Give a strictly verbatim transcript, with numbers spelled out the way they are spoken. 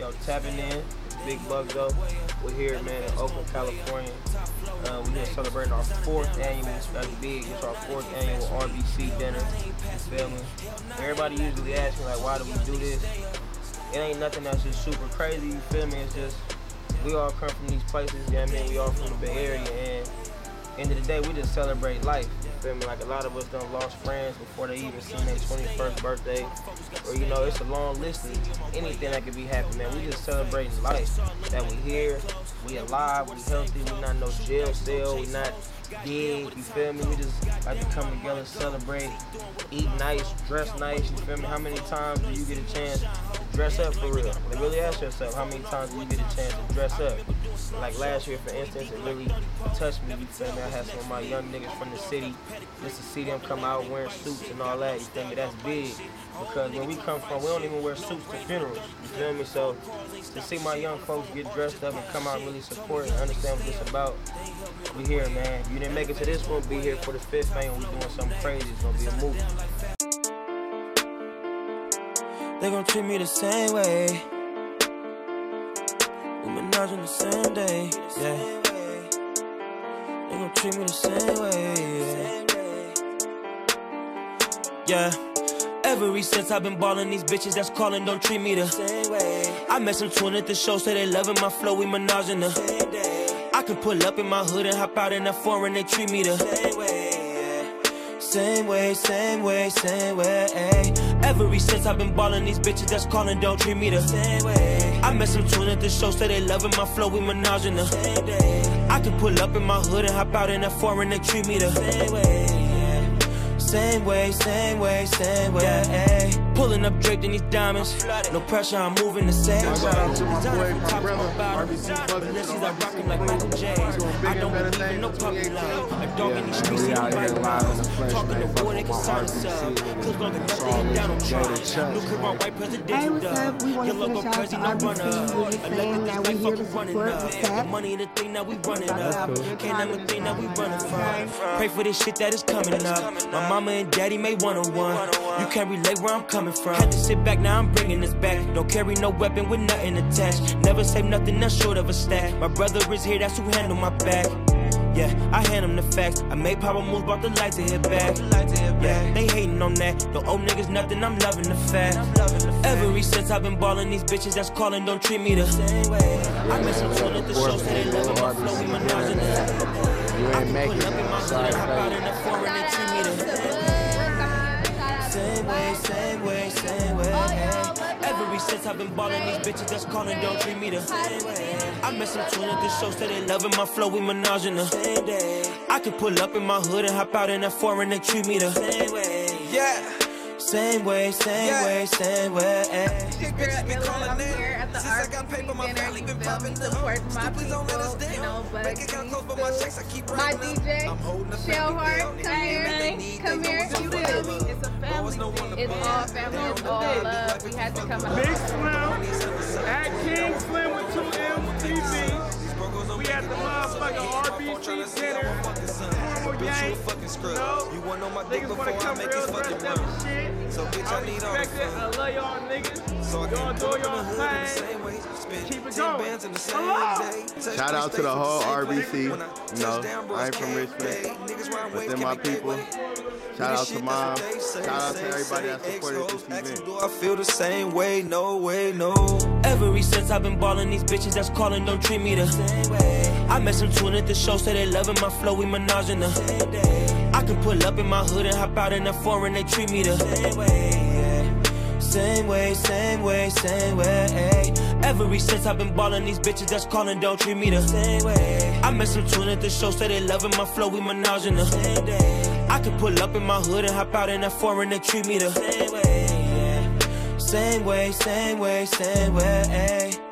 Yo, tapping in, Big Bugs-O. We're here, man, in Oakland, California. Uh, we're here celebrating our fourth annual, that's big, it's our fourth annual R B C dinner, you feel me? Everybody usually asks me, like, why do we do this? It ain't nothing that's just super crazy, you feel me? It's just, we all come from these places, you know what I mean? We all from the Bay Area, and end of the day, we just celebrate life, you feel me? Like, a lot of us done lost friends before they even seen their twenty-first birthday, or, you know, it's a long list of anything that could be happening, man. We just celebrating life, that we here, we alive, we healthy, we not no jail cell, we not dead, you feel me? We just like to come together, celebrate, eat nice, dress nice, you feel me? How many times do you get a chance to dress up for real? Like, really ask yourself, how many times do you get a chance to dress up? Like last year, for instance, it really touched me, you feel me? I had some of my young niggas from the city, just to see them come out wearing suits and all that, you feel me? That's big, because where we come from, we don't even wear suits to funerals, you feel me? So, to see my young folks get dressed up and come out and really support and understand what it's about, we here, man. If you didn't make it to this one, be here for the fifth, man. We doing something crazy. It's gonna be a movie. They gon' treat me the same way. We menage on the same day, yeah. They gon' treat me the same way, yeah. Yeah. Ever since I've been ballin', these bitches that's callin' don't treat me the same way. I met some twin at the show, say they loving my flow, we menaging the same day. I can pull up in my hood and hop out in that foreign, they treat me the same way, yeah. Same way, same way, same way, ay. Ever since I've been ballin', these bitches that's callin' don't treat me the same way. I met some twin at the show, say they loving my flow, we menaging the same day. I can pull up in my hood and hop out in that foreign, they treat me the same way, yeah. Same way, same way, same way, yeah. Pulling up draped in these diamonds, no pressure, I'm moving the same way. Shout out to my boy, my brother, R B C Bugs. She's like rocking like Michael J. I don't believe in no puppy love. A dog in these streets, we ain't out here right live in the love. flesh, Talking man. to war, they can sign us up. Cause long as nothing down on Trump. New crib on white presidential. Hey, what's up? We want to finish off the R B C. We're just saying that we're here to support the set. Money in the thing that we running up. Can't name a thing that we running from. Pray for this shit that is coming up. My mama and daddy made one-on-one. You can't relate where I'm coming from. Had to sit back, now I'm bringing this back. Don't carry no weapon with nothing attached. Never say nothing that's short of a stack. My brother is here, that's who handle my back. Yeah, I hand them the facts. I made power moves, brought the light to hit back. Yeah, they hating on that. No old niggas, nothing, I'm loving the fact. Ever since I've been ballin', these bitches that's callin' don't treat me the same way. I miss some tune at the show, say they loving my flow, we menaging the You ain't making pull up in my it. hood and hop out in the foreign, they treat me the same way, same way, same way. Ever since I've been ballin', these bitches that's callin' don't treat me the same way. I met some twin at the show, say they loving my flow, we menaging the same day. I can pull up in my hood and hop out in that foreign, they treat me the same way, yeah. Same way, same yeah. way, same way. These bitches be calling in. Since I got paper, my family been popping up. Stupid don't let us down. Make it count close for my checks, I keep running up. My D J, I'm holding the Shell Heart, family come down. here, come here. You feel me? It's a family. It's all family. It's all love. We had to come out. Big Slim, at King Slim with two M's T V. We at the motherfucking R B C dinner. Formal gang. No, You wanna know my dick niggas before wanna I come make real this fucking dressed up money. and shit. So bitch, I I need all the respect it. I fun. love y'all niggas. So I Y'all can do put in the y'all hood in the thing. same way. Spend Keep it ten going. bands in the same Hello. day. Touch Shout out to the three whole states R B from C. the same way. No, Touchdown, bros I ain't from can't Richmond, play. Niggas run but waves, they're can my be paid people. way. Shout out to Shit, mom. that's what they say, Shout out to say, everybody say, that supported ex-hoes, this event. ex-do I feel the same way, no way, no. Ever since I've been ballin', these bitches that's callin' don't treat me the same way. I met some twin at the show, say they loving my flow, we menaging the same day. I can pull up in my hood and hop out in that foreign, they treat me the same way, yeah. Same way, same way, same way. Ever since I've been ballin', these bitches that's callin' don't treat me the same way. I met some twin at the show, say they loving my flow, we menaging the same day. I can pull up in my hood and hop out in that foreign, they treat me the same way, yeah. Same way, same way, same way.